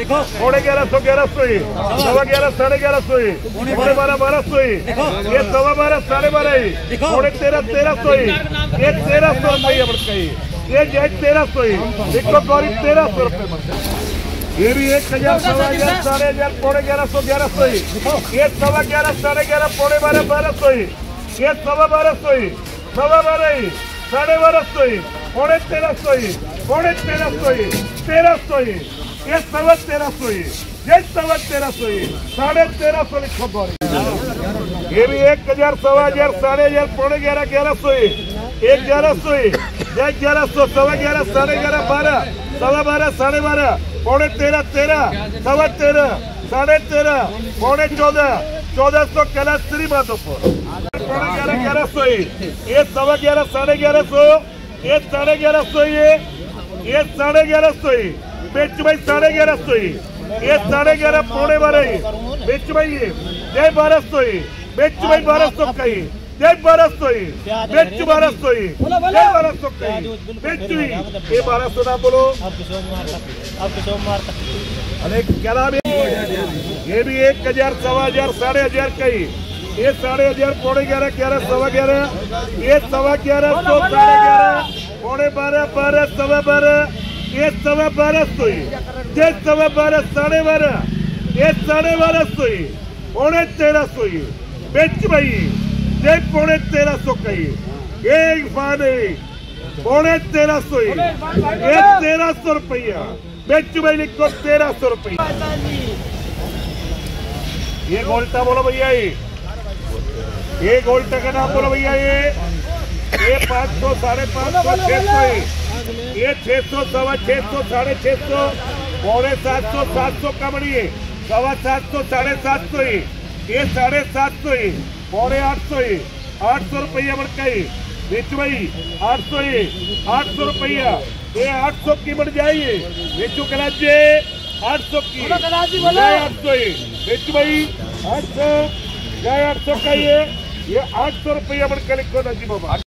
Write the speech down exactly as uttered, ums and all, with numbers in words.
पौने ग्यारह सौ ग्यारह सौ ही सवा ग्यारह साढ़े ग्यारह सौ ही पौने बारह बारह सौ ही ये सवा बारह साढ़े बारह ही पौने तेरह तेरह सौ ही ये तेरह सौ रुपये बढ़ गई ये जैक तेरह सौ ही देखो गौरी तेरह सौ रुपये ये भी एक हजार सवा हजार साढ़े हजार पौने ग्यारह सौ ग्यारह सौ ही ये सवा ग्यारह साढ़े ग्यारह पौने बारह बारह सौ ही ये सवा बारह सौ ही सवा बारह ही साढ़े बारह सौ ही पौने तेरह सौ ही पौने तेरह सौ ही तेरह सौ ही ये सवा तेरह सौ ही ये सवा तेरह सौ ही साढ़े तेरह सौ लिखो गौरी ये भी एक हजार सवा हजार साढ़े हजार पौने ग्यारह ग्यारह सौ ही एक ग्यारह सौ ही एक ग्यारह सौ सवा ग्यारह साढ़े ग्यारह बारह सवा बारह साढ़े बारह पौने तेरह तेरह सवा तेरह साढ़े तेरह पौने चौदह चौदह सौ कैलाश माधोपुर पौने ग्यारह ग्यारह सौ ही ये सवा ग्यारह साढ़े ग्यारह सौ ये साढ़े ग्यारह सौ ये ये साढ़े ग्यारह सौ ही बेच भाई साढ़े ग्यारह सौ ही ये साढ़े ग्यारह पौने बारह ही बेच भाई ये जय बारह सौ ही बेच भाई बारह सौ का ही जय बारह सौ ही बेच बारह सौ ही जय बारह सौ का ही बेच हुई ये बारह सौ ना बोलो अरे क्या नाम है ये भी एक हजार सवा हजार साढ़े हजार का ही ये साढ़े हजार पौने ग्यारह ग्यारह सवा ग्यारह ये सवा ग्यारह सौ साढ़े ग्यारह पौने बारह बारह सवा बारह ये सवा बारह सौ ही ये सवा बारह साढ़े बारह ये साढ़े बारह सौ ही पौने तेरह सौ ही बेच भाई ये पौने तेरह सौ का ही ये इरफान पौने तेरह सौ ही ये तेरह सौ रुपया बेच भाई लिखो तेरह सौ रुपया ये गोल्टा बोलो भैया ये गोल्टा का नाम बोलो भैया ये ये पाँच सौ साढ़े पाँच सौ छह सौ ये छह सौ सवा छह सौ साढ़े छह सौ पौने सात सौ सात सौ का बढ़िए सवा सात सौ साढ़े सात सौ ही ये साढ़े सात सौ ही पौने आठ सौ ही आठ सौ रुपया बढ़ गई बेच भाई आठ सौ ही आठ सौ रुपया ये आठ सौ की बढ़ जाइए बेचू कलाजे आठ सौ की आठ सौ ही बेच भाई आठ सौ आठ सौ का ये ये आठ सौ रुपया बढ़कर लिखो नजीब बाबा।